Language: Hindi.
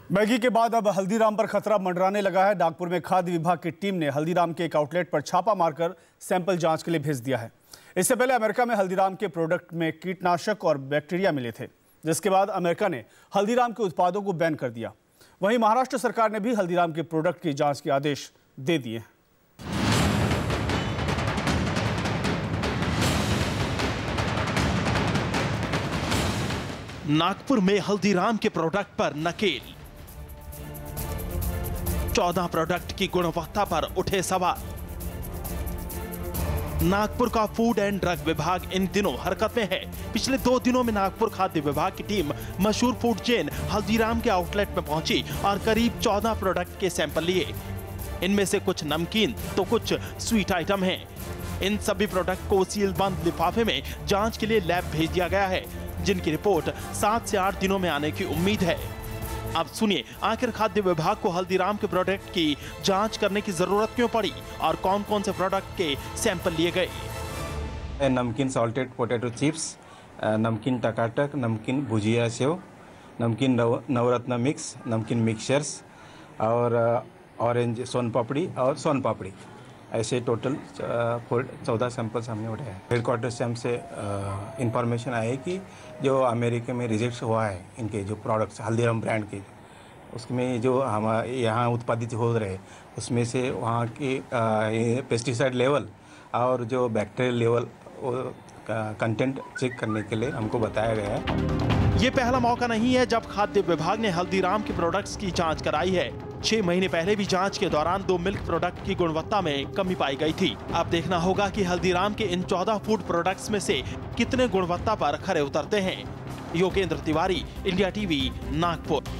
मैगी के बाद अब हल्दीराम पर खतरा मंडराने लगा है। नागपुर में खाद्य विभाग की टीम ने हल्दीराम के एक आउटलेट पर छापा मारकर सैंपल जांच के लिए भेज दिया है। इससे पहले अमेरिका में हल्दीराम के प्रोडक्ट में कीटनाशक और बैक्टीरिया मिले थे, जिसके बाद अमेरिका ने हल्दीराम के उत्पादों को बैन कर दिया। वहीं महाराष्ट्र सरकार ने भी हल्दीराम के प्रोडक्ट की जांच के आदेश दे दिए। नागपुर में हल्दीराम के प्रोडक्ट पर नकेल, 14 प्रोडक्ट की गुणवत्ता पर उठे सवाल। नागपुर का फूड एंड ड्रग विभाग इन दिनों हरकत में है। पिछले 2 दिनों में नागपुर खाद्य विभाग की टीम मशहूर फूड चेन हल्दीराम के आउटलेट में पहुंची और करीब 14 प्रोडक्ट के सैंपल लिए। इनमें से कुछ नमकीन तो कुछ स्वीट आइटम हैं। इन सभी प्रोडक्ट को सीलबंद लिफाफे में जांच के लिए लैब भेज दिया गया है, जिनकी रिपोर्ट 7 से 8 दिनों में आने की उम्मीद है। अब सुनिए, आखिर खाद्य विभाग को हल्दीराम के प्रोडक्ट की जांच करने की जरूरत क्यों पड़ी और कौन कौन से प्रोडक्ट के सैंपल लिए गए। नमकीन सॉल्टेड पोटैटो चिप्स, नमकीन टकाटक, नमकीन भुजिया सेव, नमकीन नवरत्न मिक्स, नमकीन मिक्सचर्स और ऑरेंज सोन पापड़ी और सोन पापड़ी, ऐसे टोटल 14 सैंपल्स हमने उठाए हैं। हेडक्वार्टर से हमसे इंफॉर्मेशन आई कि जो अमेरिका में रिजेक्ट हुआ है इनके जो प्रोडक्ट्स हल्दीराम ब्रांड के, उसमें जो हम यहाँ उत्पादित हो रहे उसमें से वहाँ की पेस्टिसाइड लेवल और जो बैक्टीरियल लेवल कंटेंट चेक करने के लिए हमको बताया गया है। ये पहला मौका नहीं है जब खाद्य विभाग ने हल्दीराम के प्रोडक्ट्स की जांच कराई है। 6 महीने पहले भी जांच के दौरान 2 मिल्क प्रोडक्ट की गुणवत्ता में कमी पाई गई थी। अब देखना होगा कि हल्दीराम के इन 14 फूड प्रोडक्ट्स में से कितने गुणवत्ता पर खरे उतरते हैं। Yogendra Tiwari, India TV, Nagpur.